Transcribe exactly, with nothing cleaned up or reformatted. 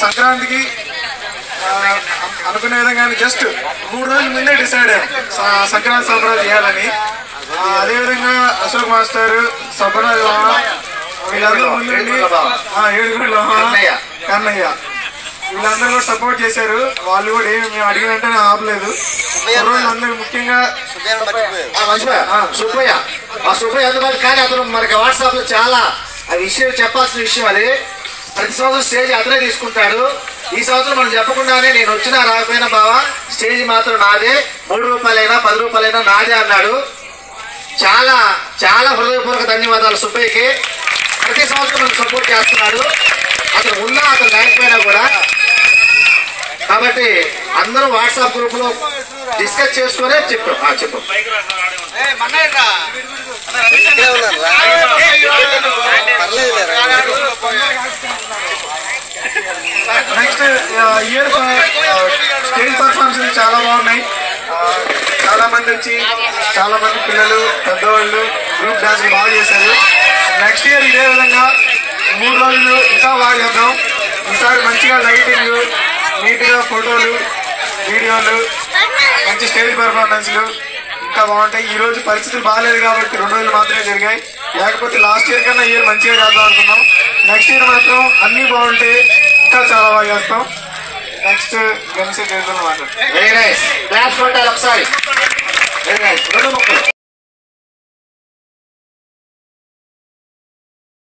సంక్రాంతికి అనుకునే విధంగానే జస్ట్ మూడు రోజుల ముందే డిసైడ్ అయ్యాం సంక్రాంతి సంబరాలు చేయాలని. అదేవిధంగా అశోక్ మాస్టర్, సబ్బరాజు వీళ్ళందరూ ముందుండి ఏడుగురు కన్నయ్య వీళ్ళందరూ కూడా సపోర్ట్ చేశారు. వాళ్ళు కూడా ఏమి మేము అడిగినంటే ఆపలేదు. అందరూ ముఖ్యంగా సుబ్బయ్య ఆ సుబ్బయ్య అందుబాటు కానీ అతను మనకి వాట్సాప్ లో చాలా ఆ విషయం చెప్పాల్సిన విషయం. అది ప్రతి సంవత్సరం స్టేజ్ అతనే తీసుకుంటాడు. ఈ సంవత్సరం మనం చెప్పకుండానే నేను వచ్చినా రాకపోయినా బావా స్టేజ్ మాత్రం నాదే, మూడు రూపాయలైనా పది రూపాయలైనా నాదే అన్నాడు. చాలా చాలా హృదయపూర్వక ధన్యవాదాలు సుబ్బయ్యకి. ప్రతి సంవత్సరం మనకు సపోర్ట్ చేస్తున్నాడు. అతను ఉన్నా అతను లేకపోయినా కూడా. కాబట్టి అందరూ వాట్సాప్ గ్రూప్ లో డిస్కస్ చేసుకునే చెప్పు చెప్పు నెక్స్ట్ ఇయర్ స్టేజ్ పర్ఫార్మెన్స్ చాలా బాగున్నాయి. చాలా మంది వచ్చి చాలా మంది పిల్లలు పెద్దవాళ్ళు గ్రూప్ డాన్స్ బాగా చేశారు. నెక్స్ట్ ఇయర్ ఇదే విధంగా మూడు రోజులు ఇంకా బాగా చేద్దాం. ఈసారి మంచిగా లైటింగ్, నీట్గా ఫోటోలు, వీడియోలు, మంచి స్టేజ్ పర్ఫార్మెన్స్లు ఇంకా బాగుంటాయి. ఈ రోజు పరిస్థితులు బాగాలేదు కాబట్టి రెండు రోజులు మాత్రమే జరిగాయి. లేకపోతే లాస్ట్ ఇయర్ కన్నా ఇయర్ మంచిగా చేద్దాం అనుకున్నాం. నెక్స్ట్ ఇయర్ మాత్రం అన్నీ బాగుంటే ఇంకా చాలా బాగా చేస్తాం. నెక్స్ట్ గెలిచే చేద్దాం మాట. Very nice. క్లాప్స్ కొట్టాలి ఒకసారి. Very nice. రెండు మొక్కలు